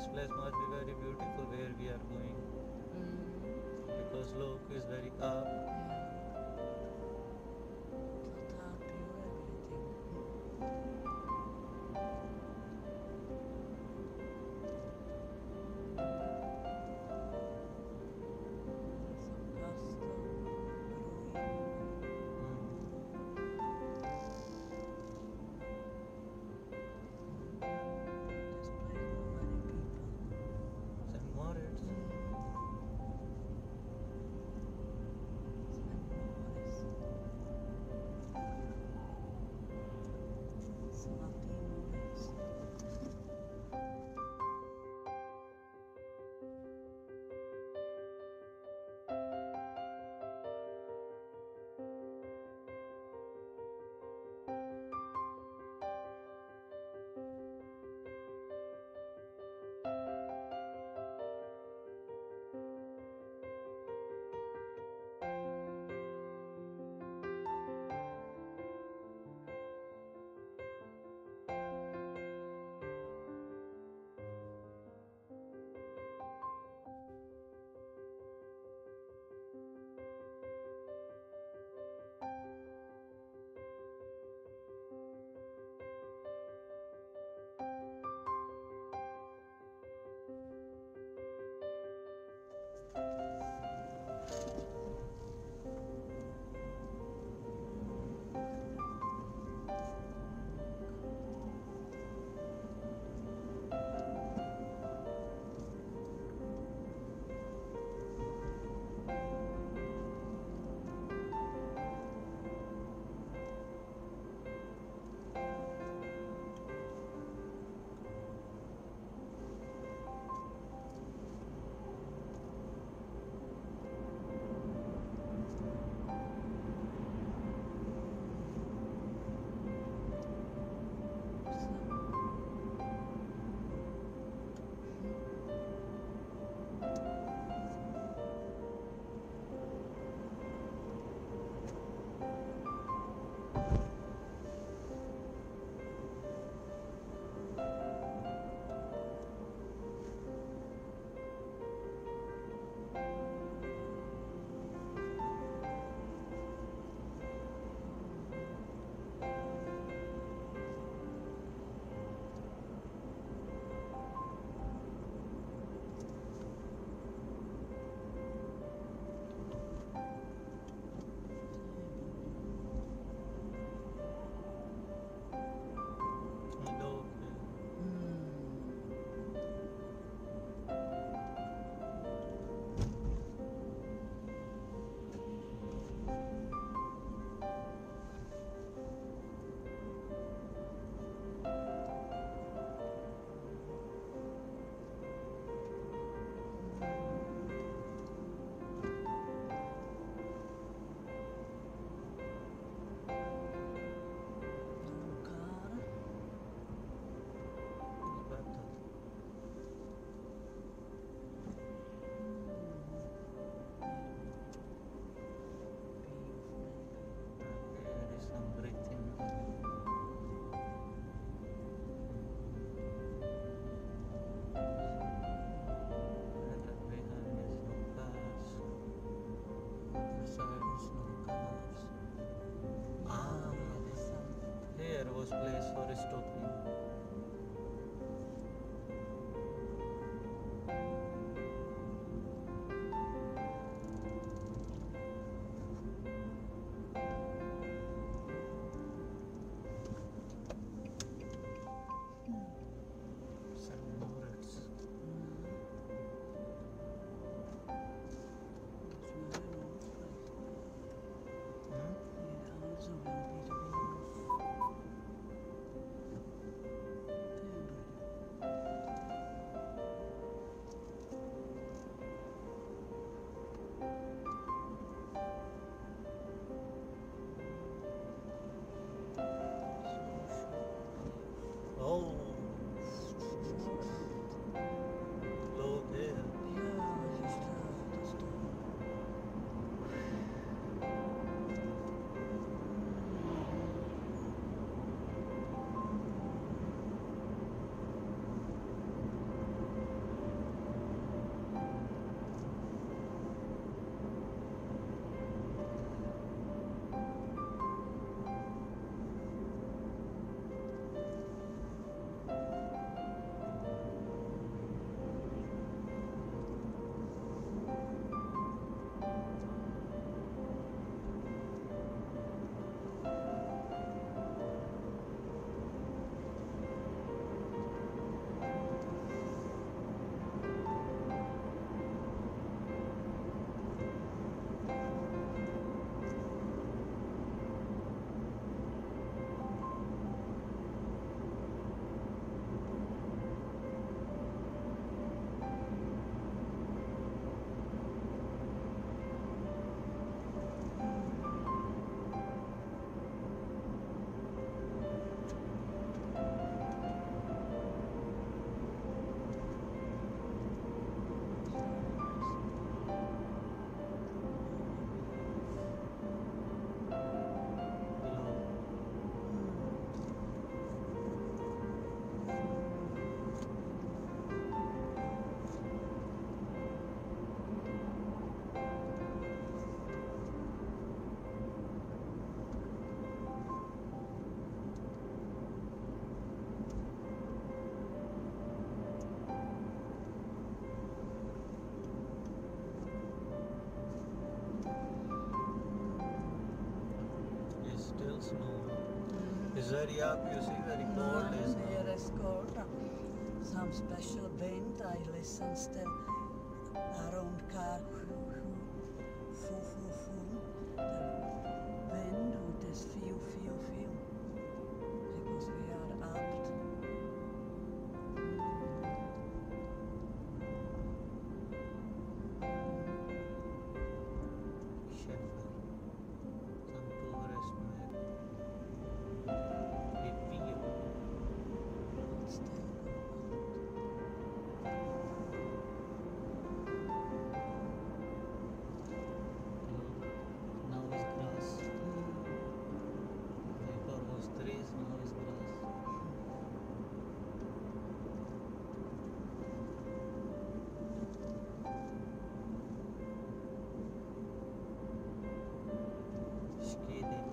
this place must be very beautiful where we are going because look is very up. Total pure everything. Some pasta, this place with many people. St. Moritz. St. Moritz. Svatý Moritz. Look. Cara. Aspetta. There is some breathing. And that behind is no cars. The side is no cars. Ah, here was place for stopping. St. Moritz. It's really old place. Hmm? Yeah, also very beautiful. It's very up, you see, very cold is now. Here is cold. Some special wind. I listen still around car. The wind it is few. Because we are out. Schäfer. Some tourist map. Pipio. Still Now is grass. Before was trees, now is grass. Skidit.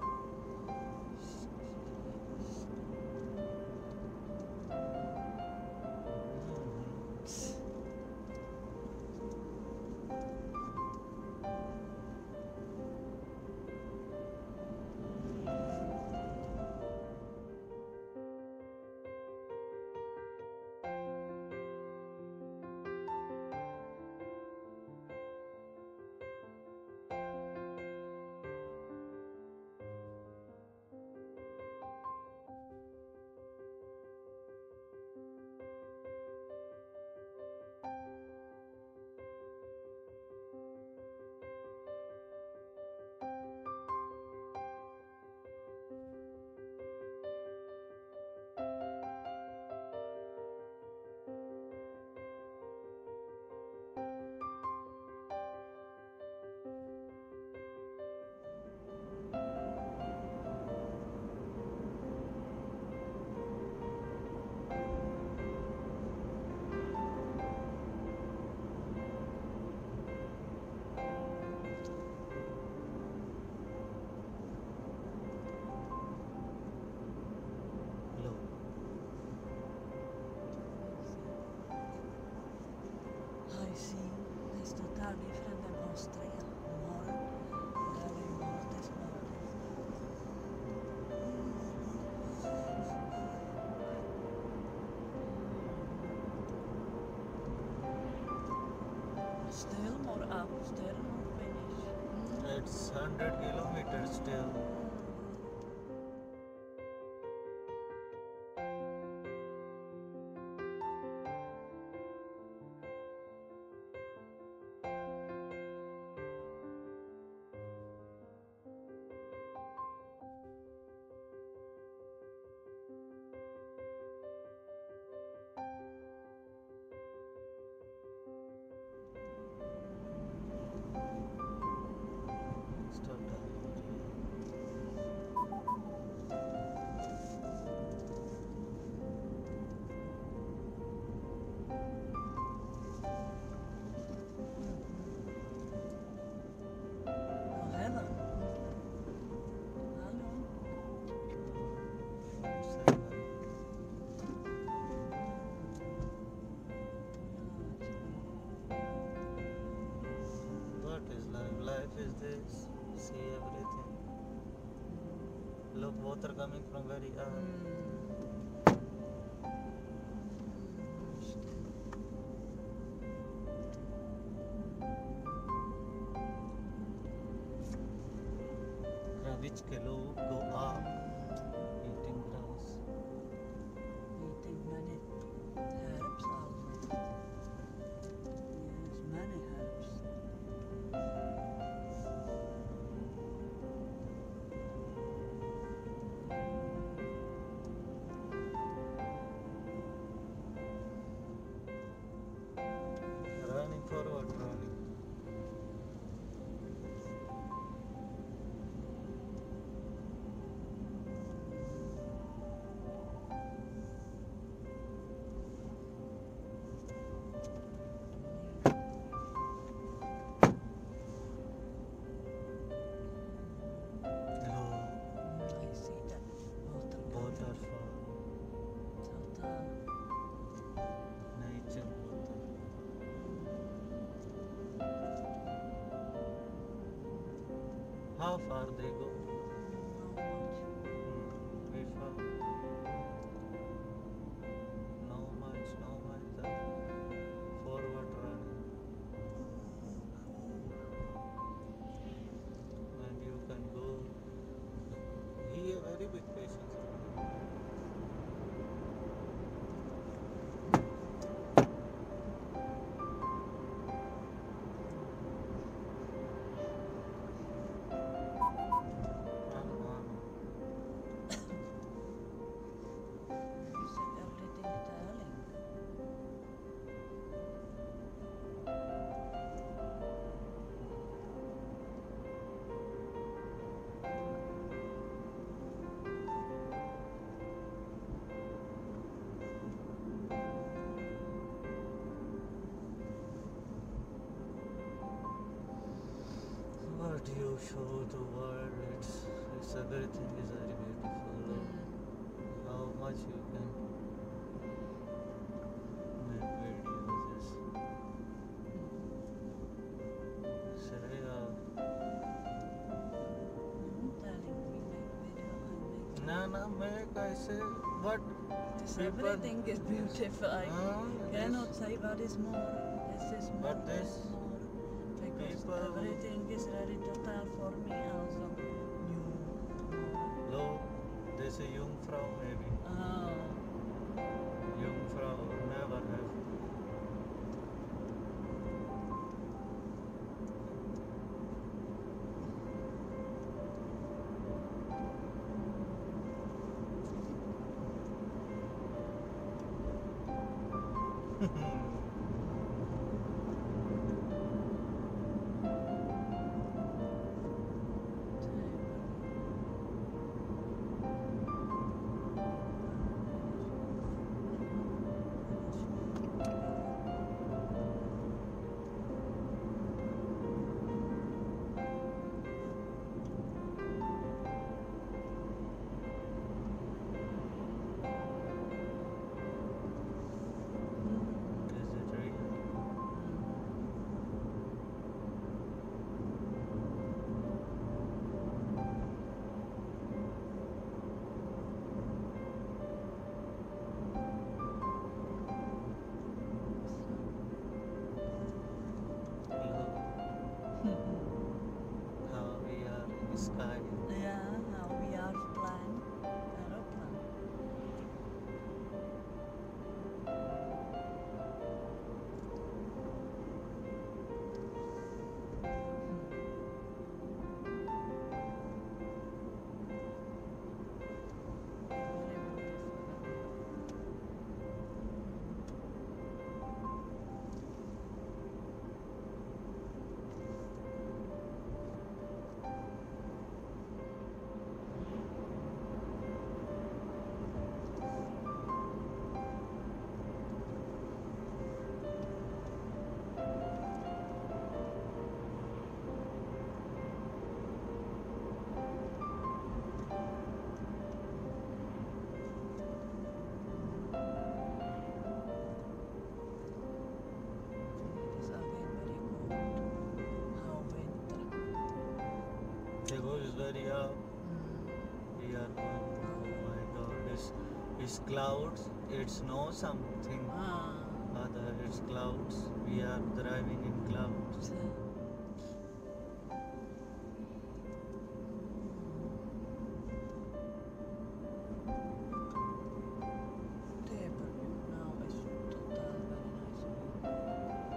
Low. I see it's totally different than Austria. More, really more this Still more up, still more finish. It's 100 kilometers still. Start Oh, heaven. Hallo. What is life? Life is this. See everything. Look, water coming from very up. Which लोग go up eating grass. Eating many herbs also. Yes, many herbs. Running forward, running. I see that water coming. Waterfall, Total. nature water. How far they go? Not much. We very big patience. You said everything Italian. What you show the world, it's everything is very beautiful. How much you can make videos. Say, Telling me make video, I make. no, make I say, but This people- everything is beautiful. I cannot this- say what is more. This is more. But this this is more. Because people- everything is very total for me also. New. Look, this is Jungfrau maybe. Oh. Jungfrau never have. Is it real? Look how we are in the sky. Yeah, now we are flying aeroplane. Very beautiful. It is again very cold. How winter. Table is very up. We are going. Oh my God! It's clouds. It's no something Ah. other. It's clouds. We are driving in clouds. Table now is total very nice.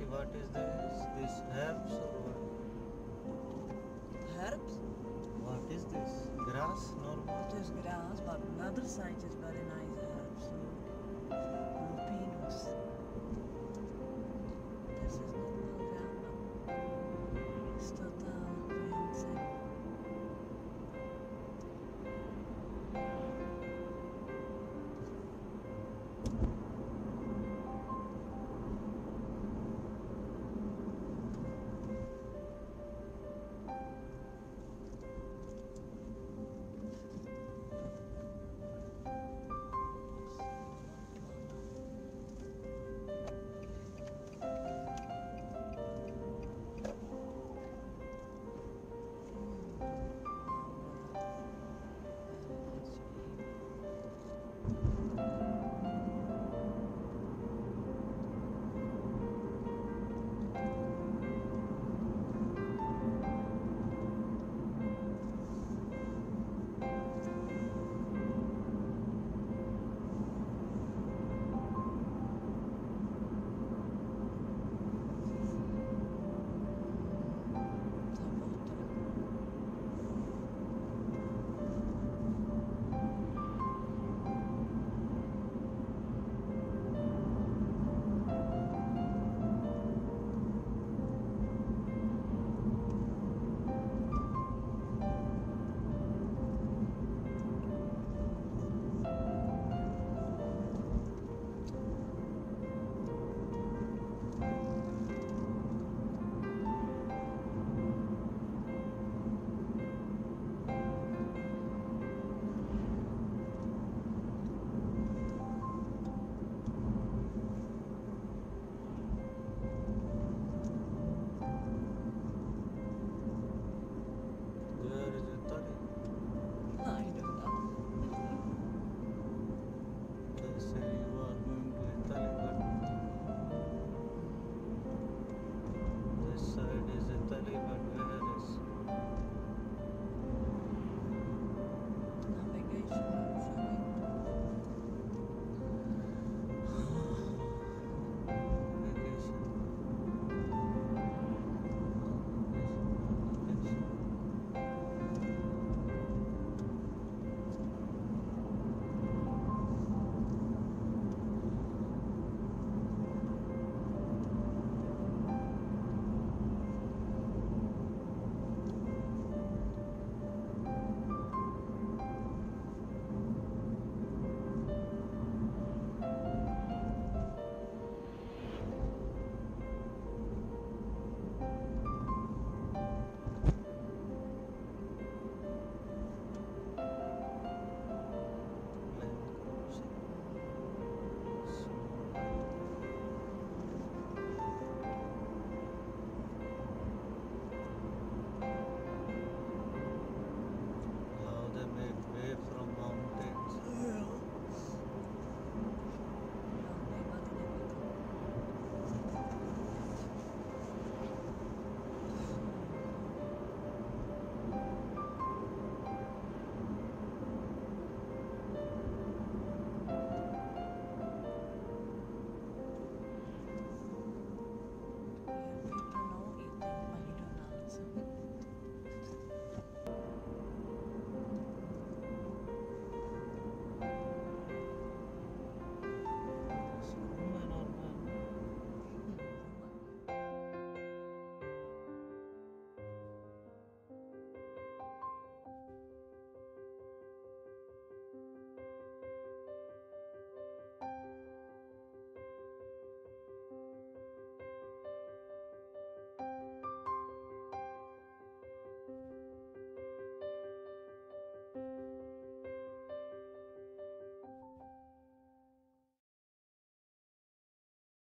see what is this? This herbs or what? Herbs? What is this? Grass? Normal? It is grass, but another side is very nice herbs. Lupino,